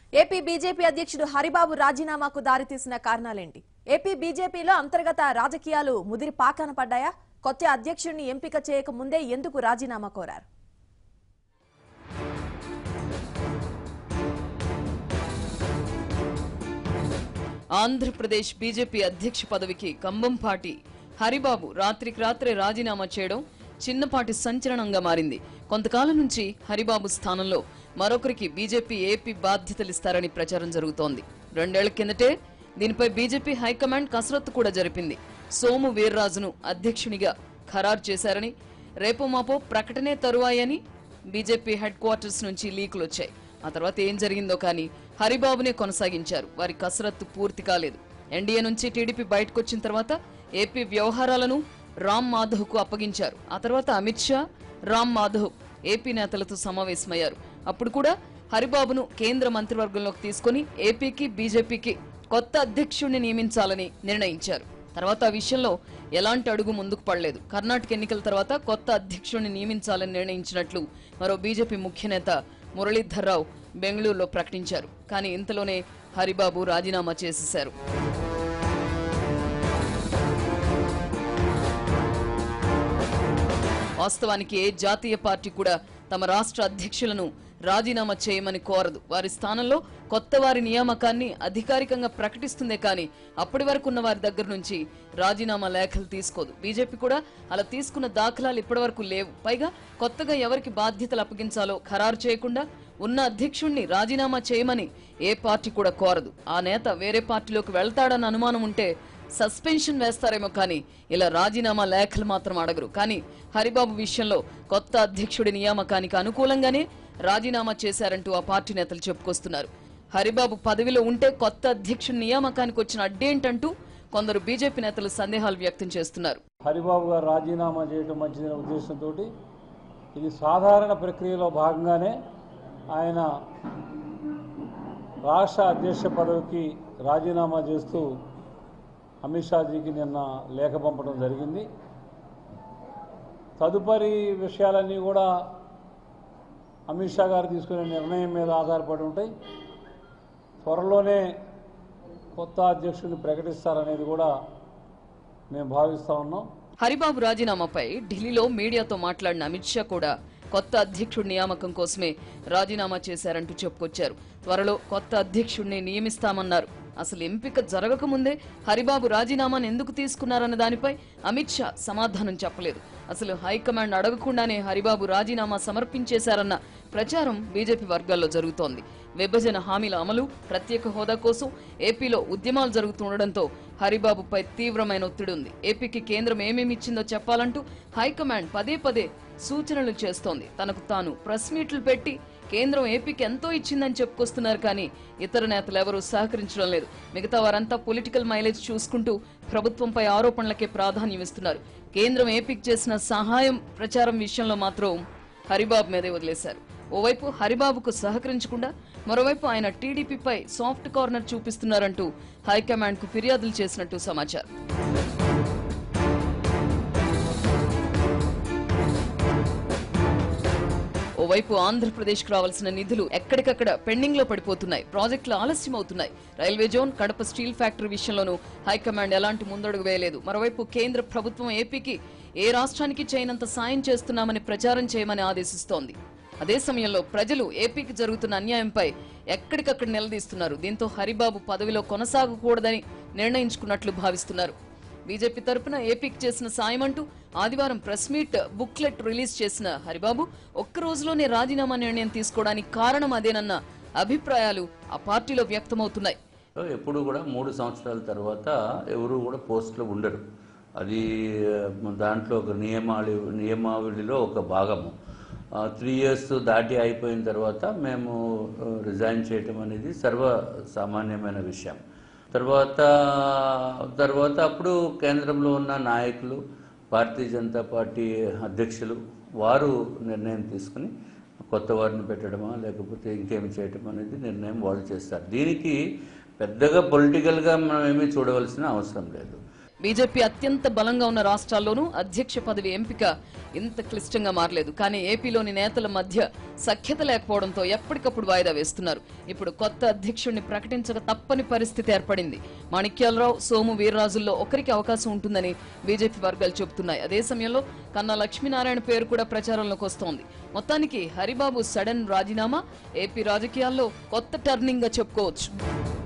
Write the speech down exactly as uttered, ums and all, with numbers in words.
AP BJP అధ్యక్షుడు హరిబాబు రాజీనామాకు దారితీసిన కారణాలేంటి? AP బీజేపీలో అంతర్గత రాజకీయాలు ముదిరి పాకాన పడ్డాయా? కొత్త అధ్యక్షుడిని ఎంపిక చేయక ముందే ఎందుకు రాజీనామా కోరారు? ఆంధ్రప్రదేశ్ బీజేపీ అధ్యక్ష పదవికి కంబంపాటి హరిబాబు రాత్రికి రాత్రే రాజీనామా చేయడం చిన్నపాటి సంచలనంగా మారింది. కొంతకాలం నుంచి హరిబాబు స్థానంలో మరొకరికి బీజేపీ ఏపీ బాధ్యతలిస్తారని ప్రచారం జరుగుతోంది. రెండేళ్ల కిందటే దీనిపై బీజేపీ హైకమాండ్ కసరత్తు కూడా జరిపింది. సోము వీర్రాజును అధ్యక్షునిగా ఖరారు చేశారని, రేపో మాపో ప్రకటనే తరువాయని బీజేపీ హెడ్ క్వార్టర్స్ నుంచి లీకులు వచ్చాయి. ఆ తర్వాత ఏం జరిగిందో కానీ హరిబాబునే కొనసాగించారు. వారి కసరత్తు పూర్తి కాలేదు. ఎన్డీఏ నుంచి టీడీపీ బయటకొచ్చిన తర్వాత ఏపీ వ్యవహారాలను రామ్ మాధవ్ కు అప్పగించారు. ఆ తర్వాత అమిత్ షా, రామ్ మాధవ్ ఏపీ నేతలతో సమావేశమయ్యారు. అప్పుడు కూడా హరిబాబును కేంద్ర మంత్రివర్గంలోకి తీసుకుని ఏపీకి బీజేపీకి కొత్త అధ్యక్షుడిని నియమించాలని నిర్ణయించారు. తర్వాత ఆ విషయంలో ఎలాంటి అడుగు ముందుకు పడలేదు. కర్ణాటక ఎన్నికల తర్వాత కొత్త అధ్యక్షుడిని నియమించాలని నిర్ణయించినట్లు మరో బీజేపీ ముఖ్య నేత మురళీధర్ రావు బెంగళూరులో ప్రకటించారు. కానీ ఇంతలోనే హరిబాబు రాజీనామా చేసేశారు. వాస్తవానికి ఏ జాతీయ పార్టీ కూడా తమ రాష్ట్ర అధ్యక్షులను రాజీనామా చేయమని కోరదు. వారి స్థానంలో కొత్త వారి నియామకాన్ని అధికారికంగా ప్రకటిస్తుందే కానీ అప్పటి వరకు ఉన్న వారి దగ్గర నుంచి రాజీనామా లేఖలు తీసుకోదు. బీజేపీ కూడా అలా తీసుకున్న దాఖలాలు ఇప్పటి వరకు లేవు. పైగా కొత్తగా ఎవరికి బాధ్యతలు అప్పగించాలో ఖరారు చేయకుండా ఉన్న అధ్యక్షుణ్ణి రాజీనామా చేయమని ఏ పార్టీ కూడా కోరదు. ఆ నేత వేరే పార్టీలోకి వెళ్తాడన్న అనుమానం ఉంటే సస్పెన్షన్ వేస్తారేమో కానీ ఇలా రాజీనామా లేఖలు మాత్రం అడగరు. కానీ హరిబాబు విషయంలో కొత్త అధ్యక్షుడి నియామకానికి అనుకూలంగానే రాజీనామా చేశారంటూ ఆ పార్టీ నేతలు చెప్పుకొస్తున్నారు. హరిబాబు పదవిలో ఉంటే కొత్త అధ్యక్షుడి నియామకానికి వచ్చిన అడ్డేంటంటూ కొందరు బీజేపీ నేతలు సందేహాలు వ్యక్తం చేస్తున్నారు. హరిబాబు గారు రాజీనామా చేయడం మంచిదనే ఉద్దేశంతో ఇది సాధారణ ప్రక్రియలో భాగంగానే ఆయన రాష్ట్ర అధ్యక్ష పదవికి రాజీనామా చేస్తూ అమిత్ షాజీకి నిన్న లేఖ పంపడం జరిగింది. తదుపరి విషయాలన్నీ కూడా అమిత్ షా గారు తీసుకునే నిర్ణయం మీద ఆధారపడి ఉంటాయి. త్వరలోనే కొత్త అధ్యక్షుడిని ప్రకటిస్తారనేది కూడా మేము భావిస్తా ఉన్నాం. హరిబాబు రాజీనామాపై ఢిల్లీలో మీడియాతో మాట్లాడిన అమిత్ షా కూడా కొత్త అధ్యక్షుడి నియామకం కోసమే రాజీనామా చేశారంటూ చెప్పుకొచ్చారు. త్వరలో కొత్త అధ్యక్షుడిని నియమిస్తామన్నారు. అసలు ఎంపిక జరగకముందే హరిబాబు రాజీనామాను ఎందుకు తీసుకున్నారన్న దానిపై అమిత్ షా సమాధానం చెప్పలేదు. అసలు హైకమాండ్ అడగకుండానే హరిబాబు రాజీనామా సమర్పించేశారన్న ప్రచారం బీజేపీ వర్గాల్లో జరుగుతోంది. విభజన హామీల అమలు, ప్రత్యేక హోదా కోసం ఏపీలో ఉద్యమాలు జరుగుతుండటంతో హరిబాబుపై తీవ్రమైన ఒత్తిడి ఉంది. ఏపీకి కేంద్రం ఏమేమి ఇచ్చిందో చెప్పాలంటూ హైకమాండ్ పదే పదే సూచనలు చేస్తోంది. తనకు తాను ప్రెస్ మీట్లు పెట్టి కేంద్రం ఏపీకి ఎంతో ఇచ్చిందని చెప్పుకొస్తున్నారు. కానీ ఇతర నేతలు ఎవరూ సహకరించడం లేదు. మిగతా వారంతా పొలిటికల్ మైలేజ్ చూసుకుంటూ ప్రభుత్వంపై ఆరోపణలకే ప్రాధాన్యం ఇస్తున్నారు. కేంద్రం ఏపీకి చేసిన సహాయం ప్రచారం విషయంలో మాత్రం హరిబాబు మీదే వదిలేశారు. ఓవైపు హరిబాబుకు సహకరించకుండా మరోవైపు ఆయన టీడీపీపై సాఫ్ట్ కార్నర్ చూపిస్తున్నారంటూ హైకమాండ్ కు ఫిర్యాదులు చేసినట్టు సమాచారం. ఓవైపు ఆంధ్రప్రదేశ్ కు రావాల్సిన నిధులు ఎక్కడికక్కడ పెండింగ్ లో పడిపోతున్నాయి. ప్రాజెక్టులు ఆలస్యం అవుతున్నాయి. Railway zone, Kadapa steel factory విషయంలోనూ హైకమాండ్ ఎలాంటి ముందడుగు వేయలేదు. మరోవైపు కేంద్ర ప్రభుత్వం ఏపీకి ఏ రాష్ట్రానికి చేయనంత సాయం చేస్తున్నామని ప్రచారం చేయమని ఆదేశిస్తోంది. అదే సమయంలో ప్రజలు ఏపీకి జరుగుతున్న అన్యాయంపై ఎక్కడికక్కడ నిలదీస్తున్నారు. దీంతో హరిబాబు పదవిలో కొనసాగకూడదని నిర్ణయించుకున్నట్లు భావిస్తున్నారు. బీజేపీ తరపున ఏపీకి చేసిన సాయం అంటూ ఆదివారం ప్రెస్ మీట్ బుక్లెట్ రిలీజ్ చేసిన హరిబాబు ఒక్క రోజులోనే రాజీనామా నిర్ణయం తీసుకోవడానికి కారణం అదేనన్న అభిప్రాయాలు ఆ పార్టీలో వ్యక్తమవుతున్నాయి. ఎప్పుడు కూడా మూడు సంవత్సరాల తర్వాత ఎవరు కూడా పోస్టులో ఉండరు. అది దాంట్లో ఒక నియమావళి నియమావళిలో ఒక భాగము. త్రీ ఇయర్స్ దాటి అయిపోయిన తర్వాత మేము రిజైన్ చేయటం అనేది సర్వ సామాన్యమైన విషయం. తర్వాత తర్వాత అప్పుడు కేంద్రంలో ఉన్న నాయకులు, భారతీయ జనతా పార్టీ అధ్యక్షులు వారు నిర్ణయం తీసుకుని కొత్త వారిని పెట్టడమా లేకపోతే ఇంకేమి చేయటం అనేది నిర్ణయం వాళ్ళు చేస్తారు. దీనికి పెద్దగా పొలిటికల్గా మనం ఏమీ చూడవలసిన అవసరం లేదు. బీజేపీ అత్యంత బలంగా ఉన్న రాష్ట్రాల్లోనూ అధ్యక్ష పదవి ఎంపిక ఇంత క్లిష్టంగా మారలేదు. కానీ ఏపీలోని నేతల మధ్య సఖ్యత లేకపోవడంతో ఎప్పటికప్పుడు వాయిదా వేస్తున్నారు. ఇప్పుడు కొత్త అధ్యక్షుడిని ప్రకటించక తప్పని పరిస్థితి ఏర్పడింది. మాణిక్యాలరావు, సోము వీర్రాజుల్లో ఒకరికి అవకాశం ఉంటుందని బీజేపీ వర్గాలు చెబుతున్నాయి. అదే సమయంలో కన్నా లక్ష్మీనారాయణ పేరు కూడా ప్రచారంలోకి వస్తోంది. మొత్తానికి హరిబాబు సడన్ రాజీనామా ఏపీ రాజకీయాల్లో కొత్త టర్నింగ్ గా చెప్పుకోవచ్చు.